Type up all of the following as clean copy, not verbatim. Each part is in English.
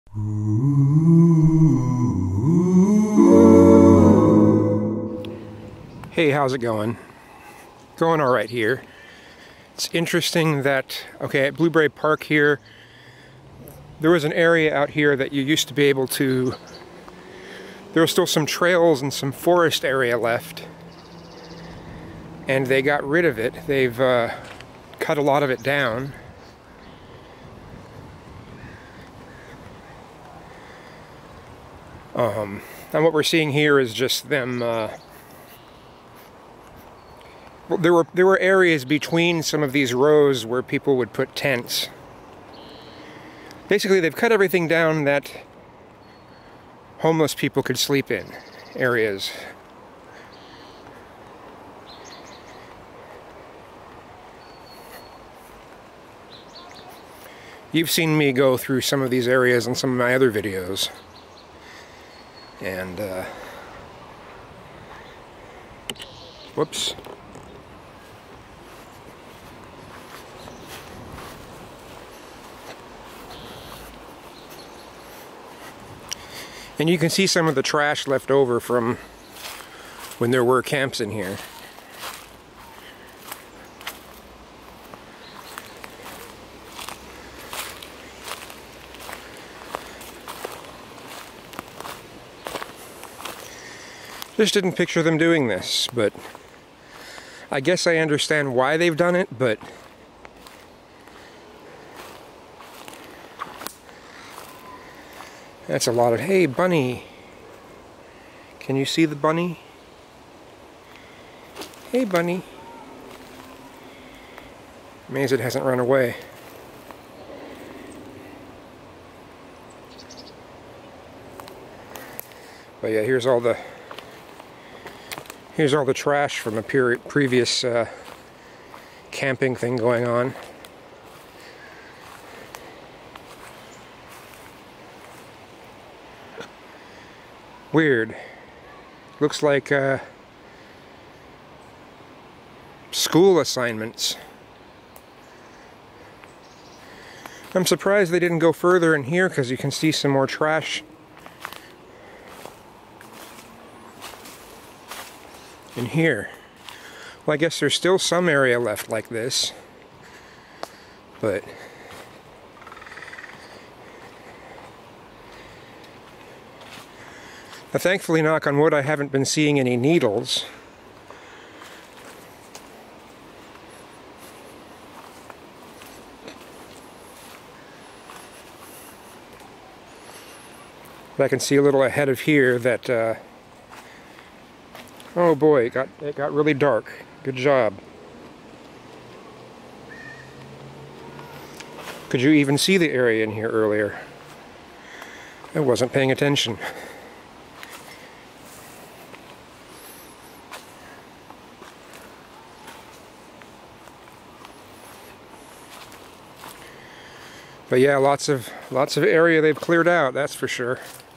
Hey, how's it going? Going alright here. It's interesting that, okay, at Blueberry Park here, there was an area out here that you used to be able to, there were still some trails and some forest area left, and they got rid of it. They've cut a lot of it down. And what we're seeing here is just them, well, there were areas between some of these rows where people would put tents. Basically, they've cut everything down that homeless people could sleep in areas. You've seen me go through some of these areas in some of my other videos. And, whoops. And you can see some of the trash left over from when there were camps in here. Just didn't picture them doing this, but I guess I understand why they've done it, but that's a lot of, hey, bunny. Can you see the bunny? Hey, bunny. Amazed it hasn't run away. But yeah, here's all the trash from a previous camping thing going on. Weird. Looks like school assignments. I'm surprised they didn't go further in here because you can see some more trash in here. Well, I guess there's still some area left like this, but now, thankfully, knock on wood, I haven't been seeing any needles. But I can see a little ahead of here that oh boy, it got really dark. Good job. Could you even see the area in here earlier? I wasn't paying attention. But yeah, lots of area they've cleared out, that's for sure.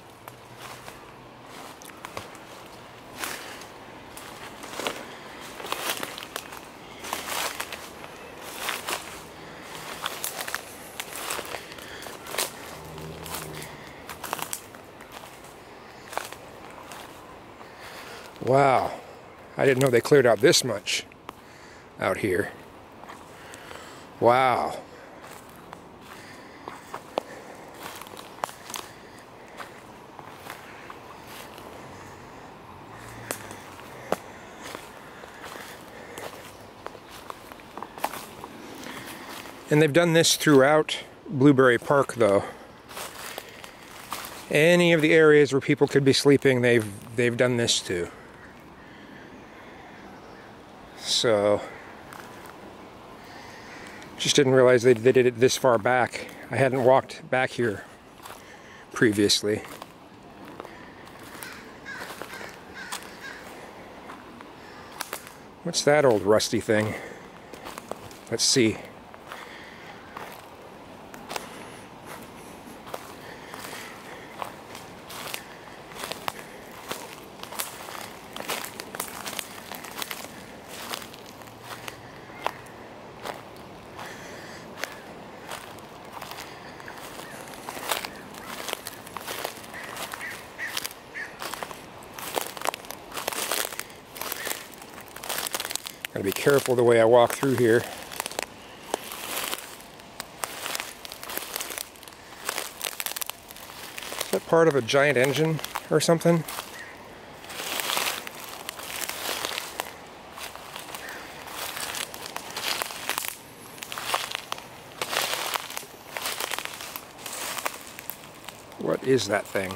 Wow, I didn't know they cleared out this much out here. Wow. And they've done this throughout Blueberry Park, though. Any of the areas where people could be sleeping, they've done this too. So, just didn't realize they did it this far back. I hadn't walked back here previously. What's that old rusty thing? Let's see. Gotta be careful the way I walk through here. Is that part of a giant engine or something? What is that thing?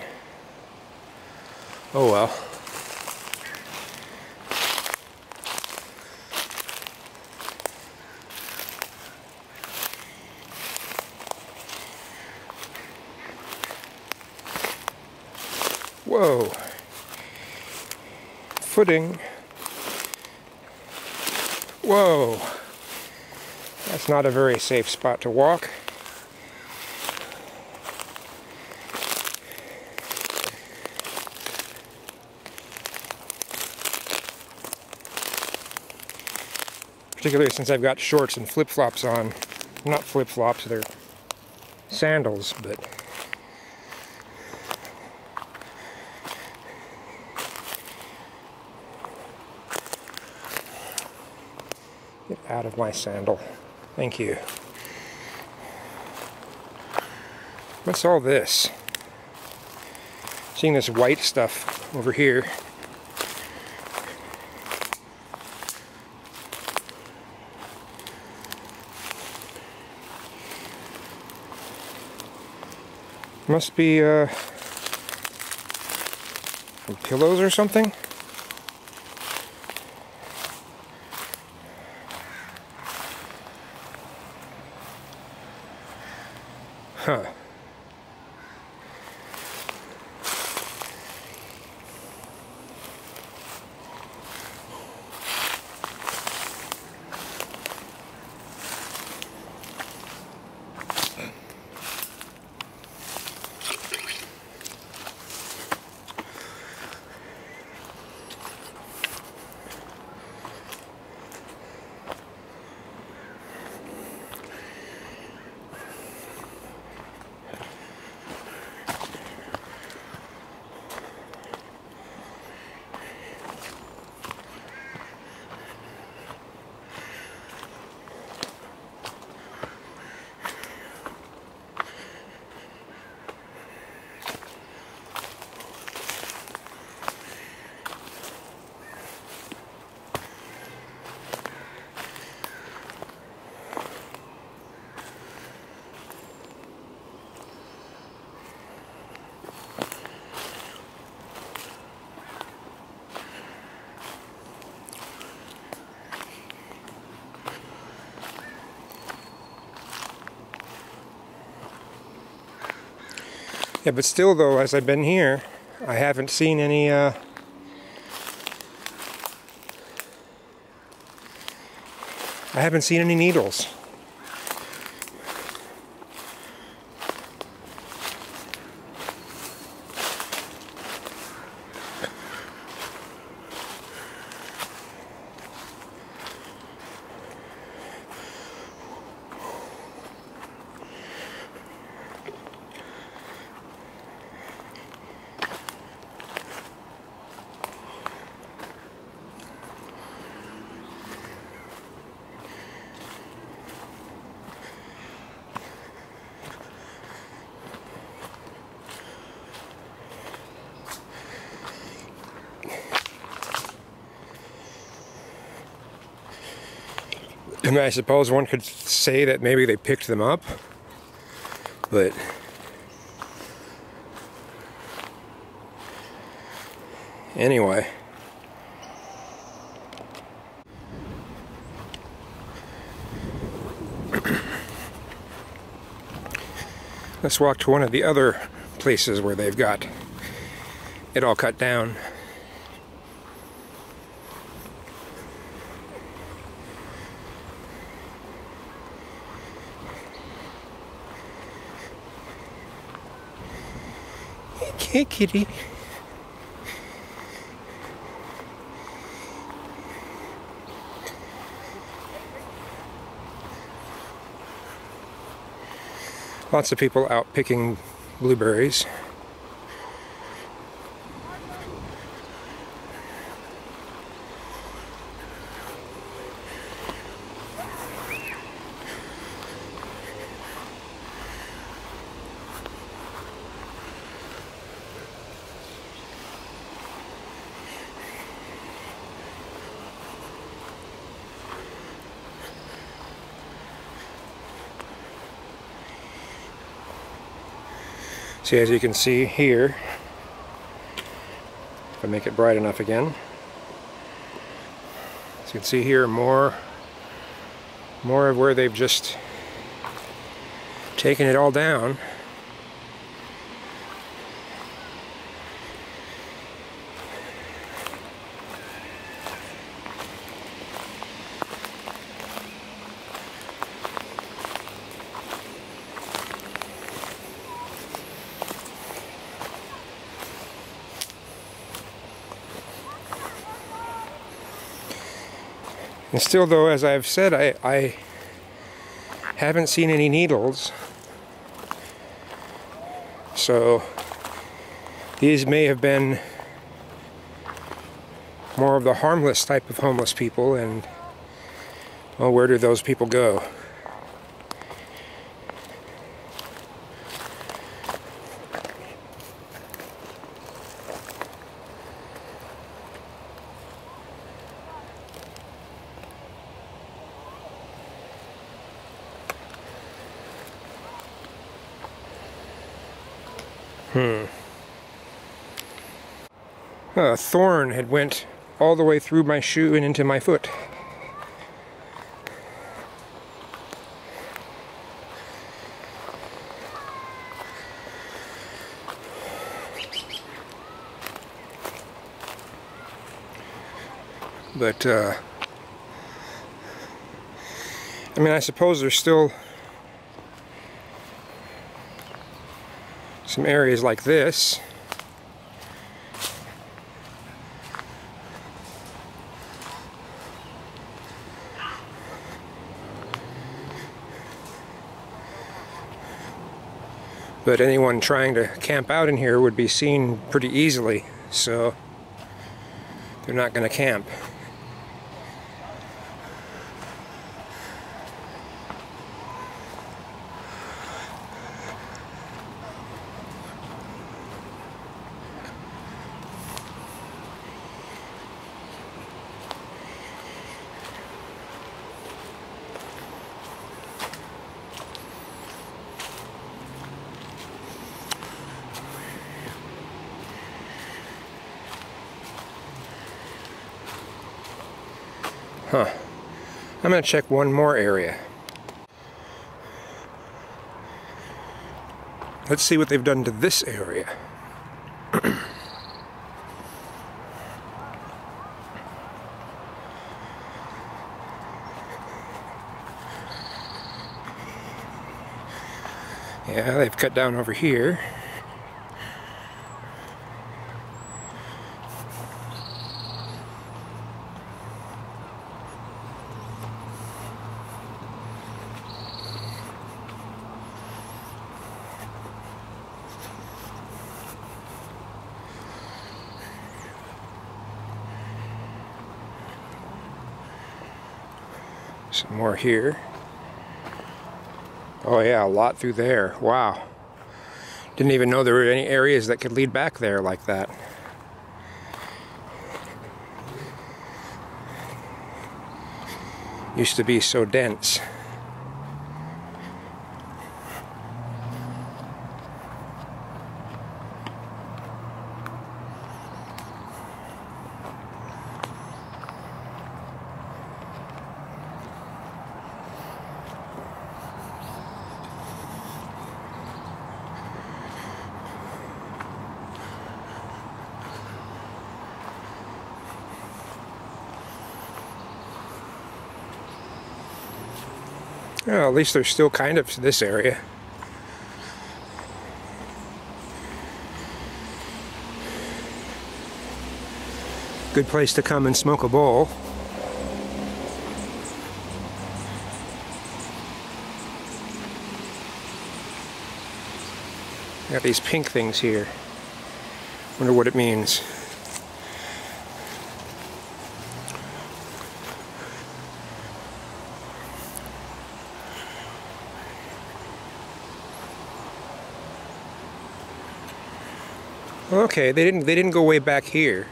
Oh well. Whoa. Footing. Whoa. That's not a very safe spot to walk. Particularly since I've got shorts and flip-flops on. Not flip-flops, they're sandals, but... Get out of my sandal. Thank you. What's all this? Seeing this white stuff over here. Must be some pillows or something. Huh. Yeah, but still though, as I've been here, I haven't seen any, I haven't seen any needles. I mean, I suppose one could say that maybe they picked them up, but anyway. Let's walk to one of the other places where they've got it all cut down. Hey, kitty. Lots of people out picking blueberries. See, as you can see here, if I make it bright enough again, as you can see here, more of where they've just taken it all down. And still, though, as I've said, I haven't seen any needles. So these may have been more of the harmless type of homeless people, and well, where do those people go? A thorn had went all the way through my shoe and into my foot. But, I mean, I suppose there's still some areas like this. But anyone trying to camp out in here would be seen pretty easily, so they're not going to camp. Huh. I'm going to check one more area. Let's see what they've done to this area. Yeah, they've cut down over here. Some more here. Oh yeah, a lot through there. Wow. Didn't even know there were any areas that could lead back there like that. Used to be so dense. Well, at least there's still kind of this area. Good place to come and smoke a bowl. Got these pink things here. Wonder what it means. Okay, they didn't go way back here.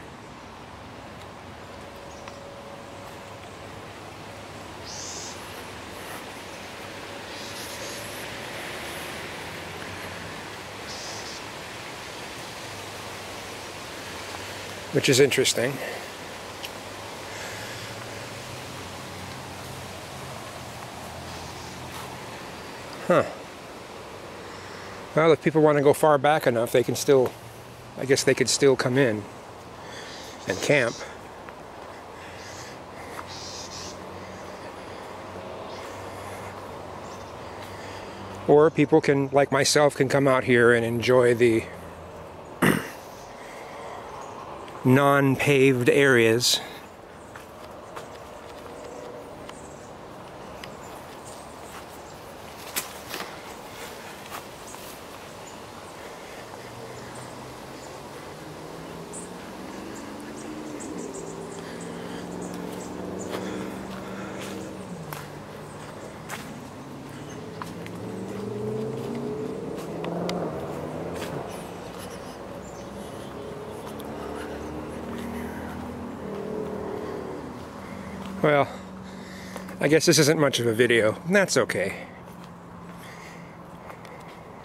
which is interesting. Huh. Well, if people want to go far back enough, they can still, I guess they could still come in and camp. Or people can, like myself, can come out here and enjoy the non-paved areas. Well, I guess this isn't much of a video. That's okay.